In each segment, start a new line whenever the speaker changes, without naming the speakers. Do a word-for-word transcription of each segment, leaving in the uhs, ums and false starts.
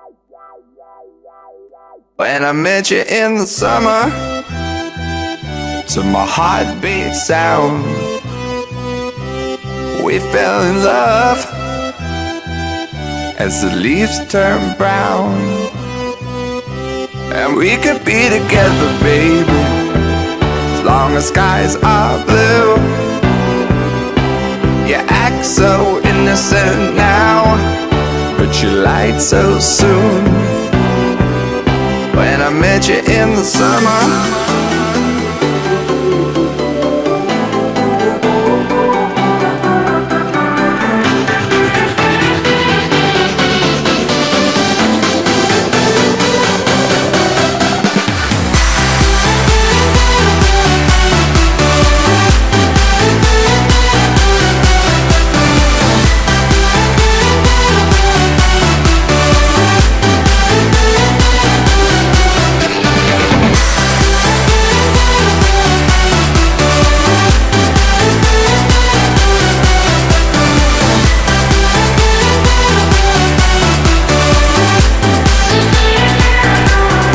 When I met you in the summer, to my heartbeat sound, we fell in love as the leaves turn brown. And we could be together, baby, as long as skies are blue. You act so innocent now, but you lied so soon. When I met you in the summer,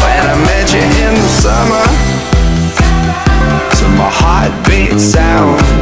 summer, to my heartbeat sound,